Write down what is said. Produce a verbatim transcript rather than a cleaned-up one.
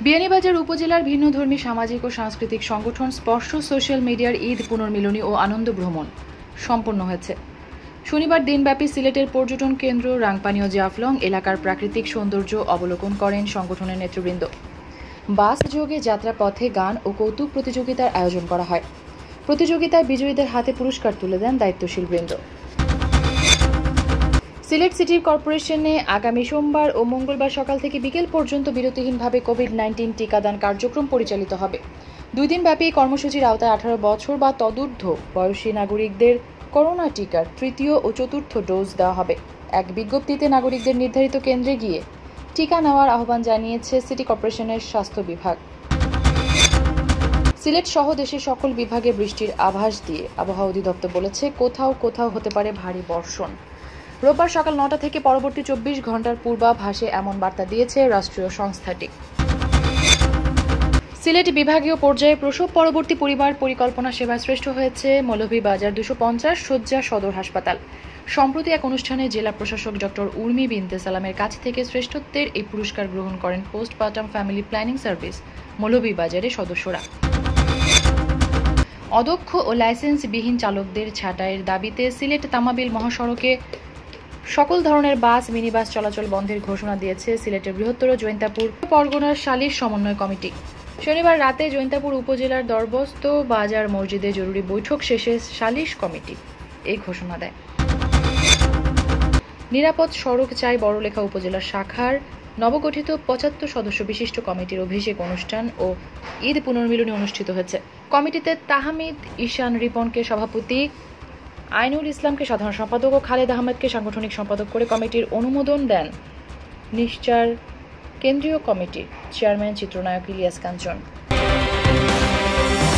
বিয়ানীবাজার উপজেলার ভিন্নধর্মী সামাজিক ও সাংস্কৃতিক সংগঠন স্পর্শ সোশ্যাল মিডিয়ার ঈদ পুনর্মিলনী ও আনন্দ ভ্রমণ সম্পন্ন হয়েছে। শনিবার দিনব্যাপী সিলেটের পর্যটন কেন্দ্র রাংপানি ও জাফলং এলাকার প্রাকৃতিক সৌন্দর্য অবলোকন করেন সংগঠনের নেতৃবৃন্দ। বাস যোগে যাত্রাপথে গান ও কৌতুক প্রতিযোগিতার আয়োজন করা হয়। প্রতিযোগিতায় বিজয়ীদের হাতে পুরস্কার তুলে দেন দায়িত্বশীল বৃন্দ। সিলেট সিটি কর্পোরেশনে আগামী সোমবার ও মঙ্গলবার সকাল থেকে বিকেল পর্যন্ত বিরতিহীনভাবে কোভিড নাইন্টিন টিকাদান কার্যক্রম পরিচালিত হবে। দুই দিন ব্যাপী কর্মসূচির আওতায় আঠারো বছর বা তদূর্ধ্ব বয়সী নাগরিকদের করোনা টিকার তৃতীয় ও চতুর্থ ডোজ দেওয়া হবে। এক বিজ্ঞপ্তিতে নাগরিকদের নির্ধারিত কেন্দ্রে গিয়ে টিকা নেওয়ার আহ্বান জানিয়েছে সিটি কর্পোরেশনের স্বাস্থ্য বিভাগ। সিলেট সহ দেশের সকল বিভাগে বৃষ্টির আভাস দিয়ে আবহাওয়া অধিদপ্তর বলেছে, কোথাও কোথাও হতে পারে ভারী বর্ষণ। রোববার সকাল নটা থেকে পরবর্তী চব্বিশ ঘন্টার পূর্বাভাসে এমন বার্তা দিয়েছে রাষ্ট্রীয় সংস্থাটি। সিলেট বিভাগীয় পর্যায়ে প্রসব পরবর্তী পরিবার পরিকল্পনা সেবায় শ্রেষ্ঠ হয়েছে মৌলভীবাজার দুশো পঞ্চাশ শয্যা সদর হাসপাতাল। সম্প্রতি এক অনুষ্ঠানে জেলা প্রশাসক ডক্টর উর্মি বিনতে সালামের কাছ থেকে শ্রেষ্ঠত্বের এই পুরস্কার গ্রহণ করেন পোস্টপার্টাম ফ্যামিলি প্ল্যানিং সার্ভিস মৌলভীবাজারের সদস্যরা। অদক্ষ ও লাইসেন্সবিহীন চালকদের ছাঁটাইয়ের দাবিতে সিলেট তামাবিল মহাসড়কে সকল ধরনের বাস মিনিবাস চলাচল বন্ধের ঘোষণা দিয়েছে সিলেটের বৃহত্তর জৈন্তাপুর পরগনার সালিশ সমন্বয় কমিটি। শনিবার রাতে জৈন্তাপুর উপজেলার দরবস্ত বাজার মসজিদে জরুরি বৈঠক শেষে সালিশ কমিটি এই ঘোষণা দেয়। নিরাপদ সড়ক চাই বড়লেখা উপজেলা শাখার নবগঠিত পঁচাত্তর সদস্য বিশিষ্ট কমিটির অভিষেক অনুষ্ঠান ও ঈদ পুনর্মিলনী অনুষ্ঠিত হয়েছে। কমিটিতে তাহমিদ ঈশান রিপনকে সভাপতি, আইনুল ইসলামকে সাধারণ সম্পাদক ও খালেদ আহমেদকে সাংগঠনিক সম্পাদক করে কমিটির অনুমোদন দেন নিশ্চার কেন্দ্রীয় কমিটির চেয়ারম্যান চিত্রনায়ক ইলিয়াস কাঞ্চন।